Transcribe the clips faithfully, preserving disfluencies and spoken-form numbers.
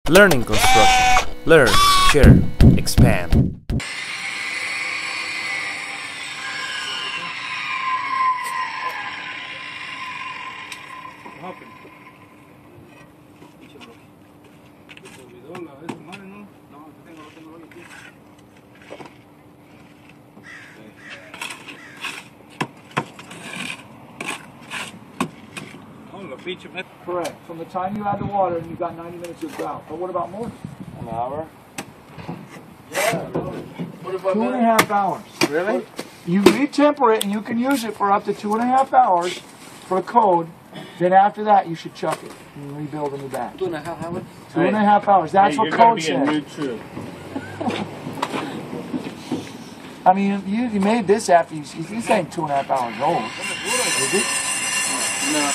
Learning construction. Learn, share, expand. Correct. From the time you add the water, and you've got ninety minutes of drought. But what about more? An hour? Yeah. What about two and a half hours. Really? You retemper it, and you can use it for up to two and a half hours for a code. Then after that, you should chuck it and rebuild in the back. Two and a half hours? Two and a half hours. That's hey, what code says. Too. I mean, you, you made this after you. This ain't two and a half hours old, is it? No.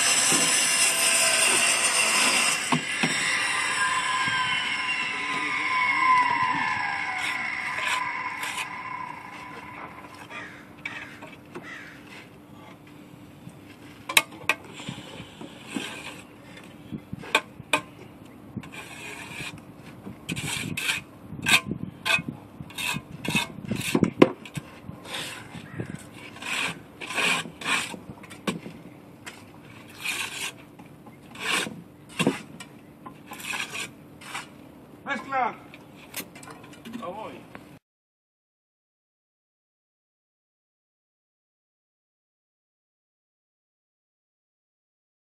Mezcla. Ahoy.